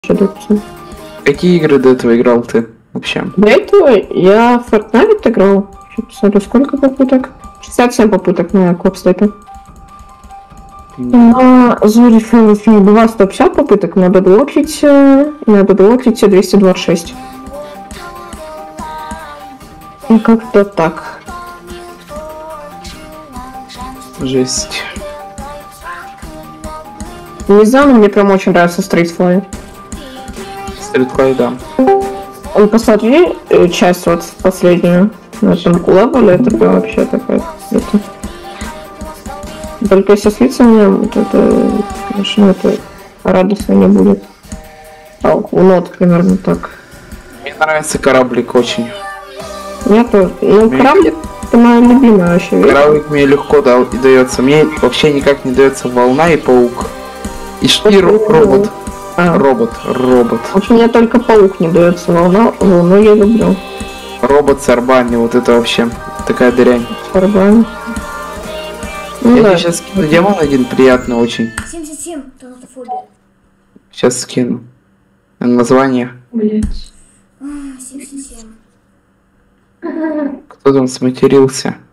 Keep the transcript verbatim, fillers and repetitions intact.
Какие игры до этого играл ты вообще? До этого я в Fortnite играл. Сейчас посмотрю, сколько попыток. шестьдесят семь попыток на Копстепе. На Зори Фэллофи была сто пятьдесят попыток, надо блокить, надо блокить двести двадцать шесть. И как-то так. Жесть. Не знаю, но мне прям очень нравится Street Fighter. Street Fighter, да. Посмотри э, часть вот последнюю на этом левеле, это прям вообще такая. Это... Только если с лицами, вот это, конечно, это радостно не будет. А у нот примерно так. Мне нравится кораблик очень. Мне тоже. Ну, мне... кораблик это моя любимая вообще вещь. Кораблик мне легко дал и дается. Мне вообще никак не дается волна и паук. И, и робот. А. Робот, робот. Вот мне только паук не дается волна, волну я люблю. Робот с арбами, вот это вообще такая дрянь. С арбами. Ну, я да. тебе сейчас скину демон один приятный очень. семьдесят семь, тонатофобия. Сейчас скину. Название. Блять. семьдесят семь. Кто там сматерился?